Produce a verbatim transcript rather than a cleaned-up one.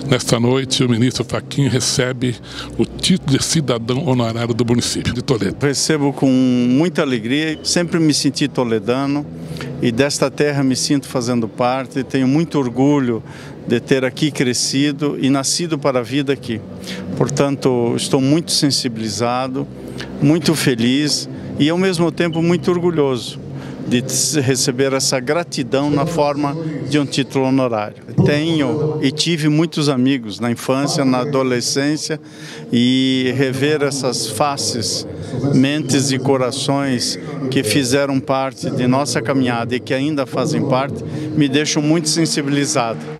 Nesta noite, o ministro Fachin recebe o título de cidadão honorário do município de Toledo. Recebo com muita alegria, sempre me senti toledano e desta terra me sinto fazendo parte. Tenho muito orgulho de ter aqui crescido e nascido para a vida aqui. Portanto, estou muito sensibilizado, muito feliz e ao mesmo tempo muito orgulhoso de receber essa gratidão na forma de um título honorário. Tenho e tive muitos amigos na infância, na adolescência, e rever essas faces, mentes e corações que fizeram parte de nossa caminhada e que ainda fazem parte, me deixam muito sensibilizado.